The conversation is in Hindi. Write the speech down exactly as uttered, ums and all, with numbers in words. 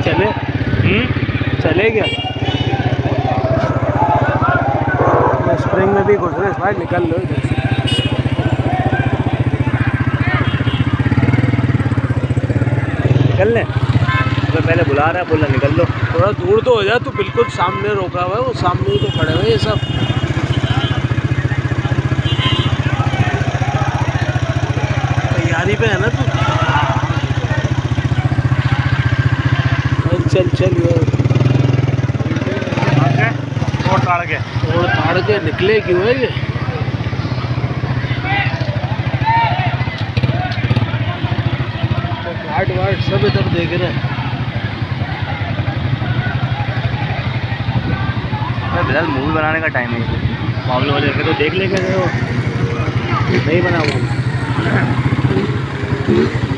चले चले क्या? स्प्रिंग में भी घुस रहे भाई, निकल लो इधर से। निकल ले, तो पहले बुला रहा है, बोला निकल लो। थोड़ा दूर तो हो जा, तू बिल्कुल सामने रोका हुआ है, वो सामने ही तो खड़े हुए ये सब। तैयारी पे है ना तू? चल चल और ताड़ के और ताड़ के निकले क्यों है ये? घाट वाट सब इधर देख रहे हैं। फिलहाल मूवी बनाने का टाइम है, मामले वाले तो देख लेंगे, नहीं बना वो।